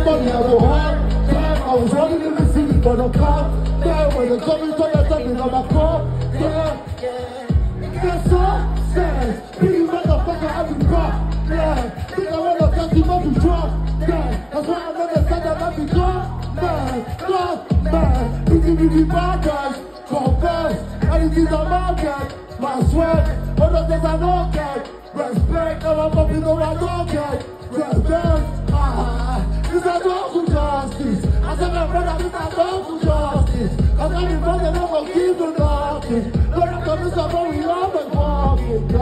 money, I go hard. I was running in the city for the car. Damn, when the government told us something on my car. Yeah. That's all sad. Big motherfucker, I be rock. Yeah. Think I wanna touch him up to drop. Yeah. That's why I never said that I be gone. Man. Big bad guys. Confess. Anything's a market. My sweat. All of this I don't get. Respect. Now I'm up in the I don't get. Respect. This I don't do justice. I said my brother, this I don't do justice. I said my brother, I'm gonna give you nothing. But I'm coming to we love.